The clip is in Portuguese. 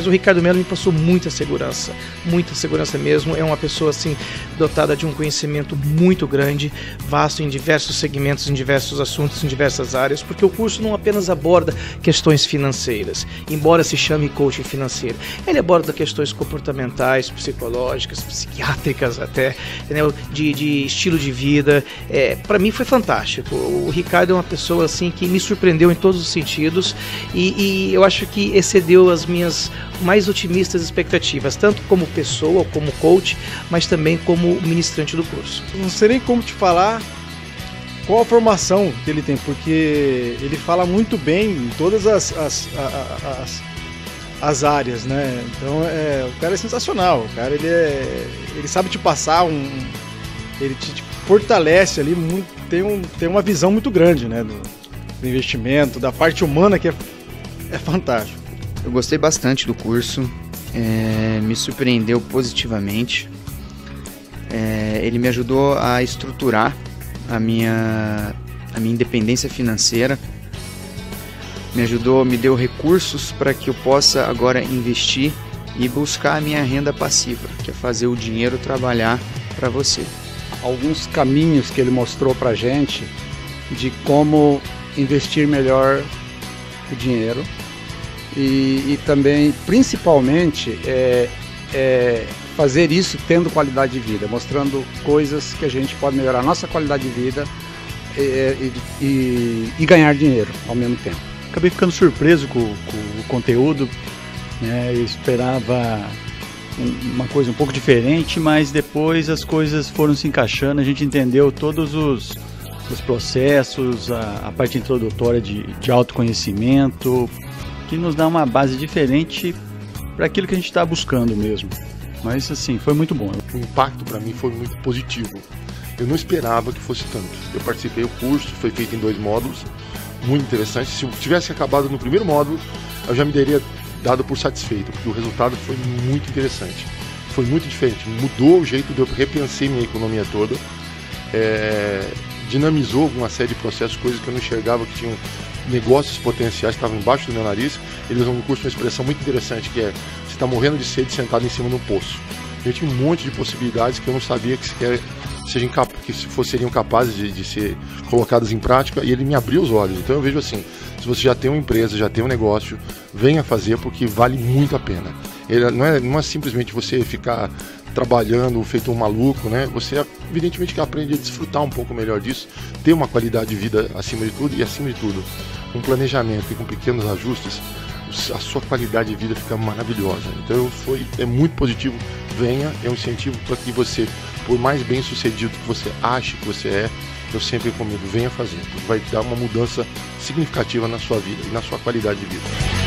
Mas o Ricardo Mello me passou muita segurança mesmo. É uma pessoa assim dotada de um conhecimento muito grande, vasto em diversos segmentos, em diversos assuntos, em diversas áreas, porque o curso não apenas aborda questões financeiras, embora se chame coaching financeiro. Ele aborda questões comportamentais, psicológicas, psiquiátricas até, entendeu? De estilo de vida. Para mim foi fantástico. O Ricardo é uma pessoa assim que me surpreendeu em todos os sentidos e eu acho que excedeu as minhas mais otimistas expectativas, tanto como pessoa, como coach, mas também como ministrante do curso. Não sei nem como te falar qual a formação que ele tem, porque ele fala muito bem em todas as áreas, né? Então o cara é sensacional, o cara ele sabe te passar ele te fortalece ali muito, tem uma visão muito grande, né, do investimento, da parte humana que é fantástico. Eu gostei bastante do curso, me surpreendeu positivamente. Ele me ajudou a estruturar a minha independência financeira, me deu recursos para que eu possa agora investir e buscar a minha renda passiva, que é fazer o dinheiro trabalhar para você. Alguns caminhos que ele mostrou para a gente de como investir melhor o dinheiro e também, principalmente, fazer isso tendo qualidade de vida, mostrando coisas que a gente pode melhorar a nossa qualidade de vida e ganhar dinheiro ao mesmo tempo. Acabei ficando surpreso com o conteúdo, né? Eu esperava uma coisa um pouco diferente, mas depois as coisas foram se encaixando, a gente entendeu todos os processos, a parte introdutória de autoconhecimento, que nos dá uma base diferente para aquilo que a gente está buscando mesmo. Mas assim, foi muito bom. O impacto para mim foi muito positivo. Eu não esperava que fosse tanto. Eu participei do curso, foi feito em 2 módulos, muito interessante. Se eu tivesse acabado no primeiro módulo, eu já me teria dado por satisfeito, porque o resultado foi muito interessante. Foi muito diferente, mudou o jeito de eu repensei minha economia toda, dinamizou uma série de processos, coisas que eu não enxergava, que tinham negócios potenciais que estavam embaixo do meu nariz. Eles usam no curso uma expressão muito interessante, que é: você está morrendo de sede sentado em cima de um poço. Eu tinha um monte de possibilidades que eu não sabia que seriam capazes de ser colocadas em prática, e ele me abriu os olhos. Então eu vejo assim, se você já tem uma empresa, já tem um negócio, venha fazer, porque vale muito a pena. Ele não é simplesmente você ficar trabalhando feito um maluco, né? Você evidentemente que aprende a desfrutar um pouco melhor disso, ter uma qualidade de vida acima de tudo, e acima de tudo, com planejamento e com pequenos ajustes, a sua qualidade de vida fica maravilhosa. Então é muito positivo. Venha, é um incentivo para que você, por mais bem sucedido que você ache que você eu sempre recomendo, venha fazer, porque vai dar uma mudança significativa na sua vida e na sua qualidade de vida.